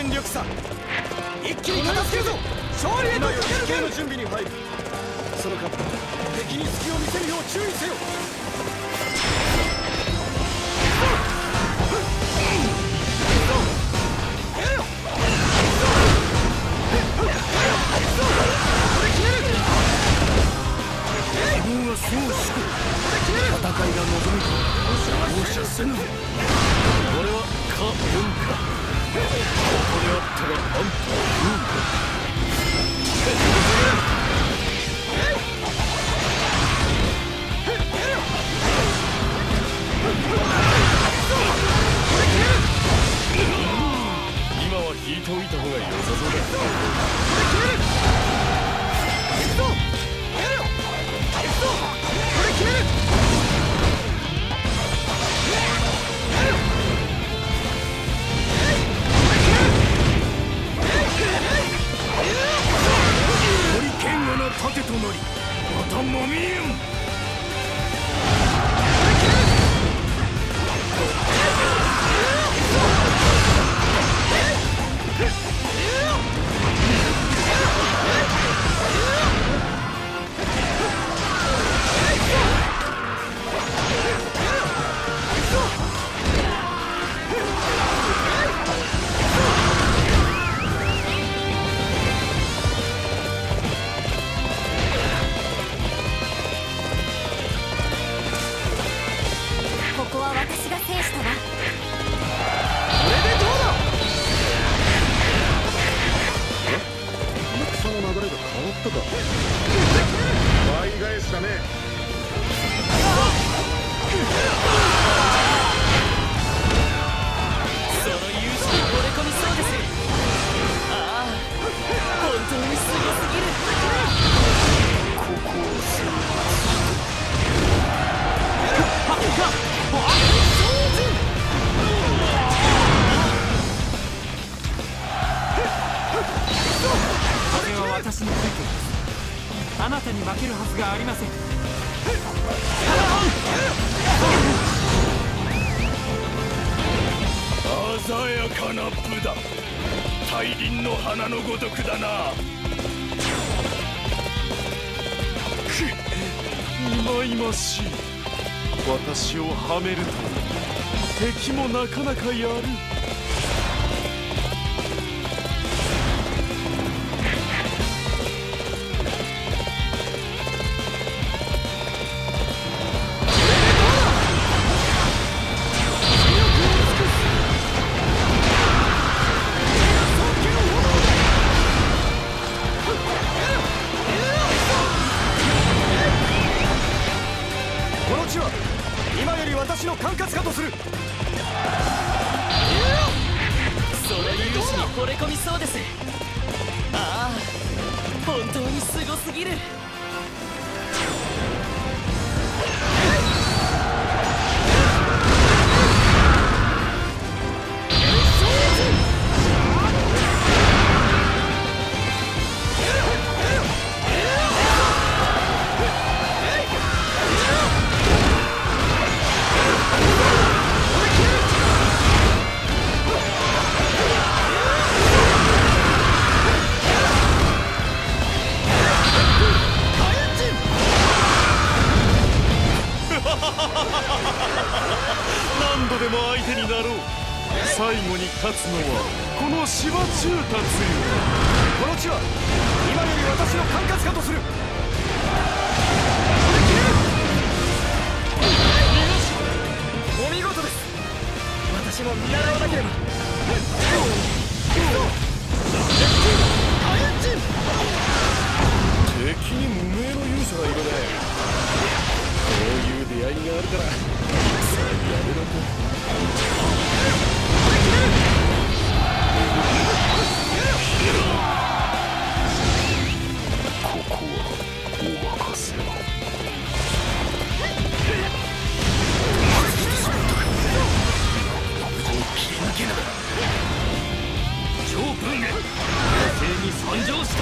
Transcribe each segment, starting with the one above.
全力さ。一気に片付けるぞ。勝利へと駆け抜ける準備に入る。その間敵に隙を見せるよう注意せよ。自分はそうして戦いが望み容赦せぬぞ。俺はか文化ここであったらあんたは文化。今は引いておいた方が良さそうだ。盾となりまたもみん。倍返しだね。その勇姿に惚れ込みそうです。ああ、本当にすごすぎる。ここを制風は私についています。あなたに負けるはずがありません。鮮やかな武だ。大輪の花のごとくだな。いまいましい。私をはめると敵もなかなかやる。今より私の管轄下とする。その勇姿に惚れ込みそうです。ああ、本当にすごすぎる。何度でも相手になろう。最後に勝つのはこの芝中達よ。この地は今より私の管轄下とする。お見事です。私も見習わなければ。敵に無名の勇者がいるね。こういう出会いがあるからさあやめろと。ここはお任せを。切り抜けながら超文明平成に参上した。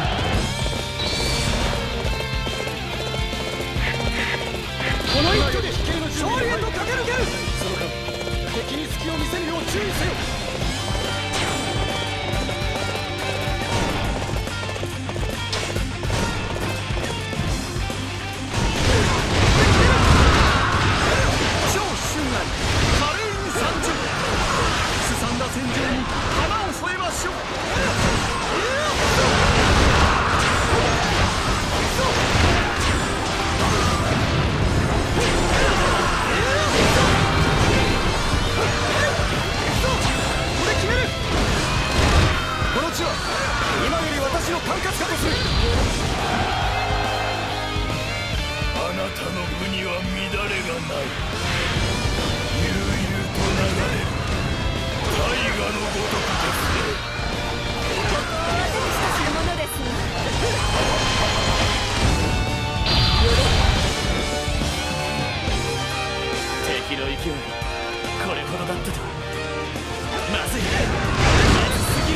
この一挙で悠々と流れる大河のごとくですね。 私たちのものですわ。 敵の勢いこれほどだったとは。まずい、まずすぎる。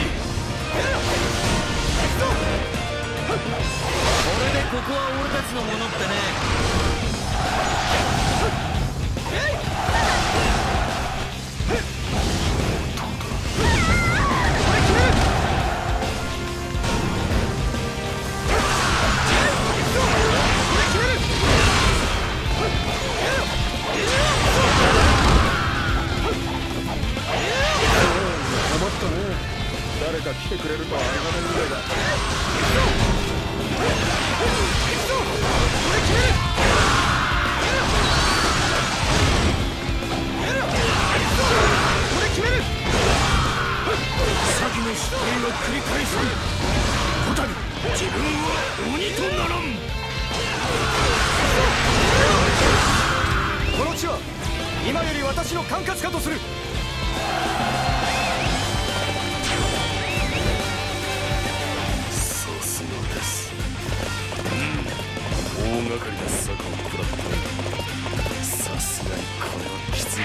これでここは俺たちのものってね。 誰か来てくれるとありがたいぐらいだ。 先の失敗は繰り返さん。ホタル、自分は鬼とならん。 この地は今より私の管轄下とする。 大掛かりな策を食らった。さすがにこれはきつい。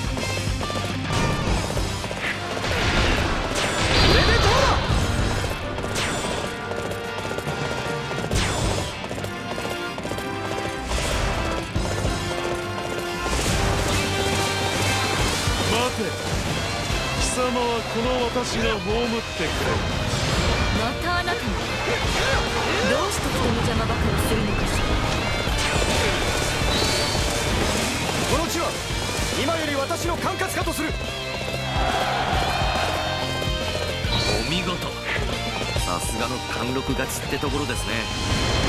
これでどうだ。 待て、貴様はこの私が葬ってくれ。 またあなたも。どうして人の邪魔ばかりするのかしら。 この地は今より私の管轄下とする。 お見事。さすがの貫禄勝ちってところですね。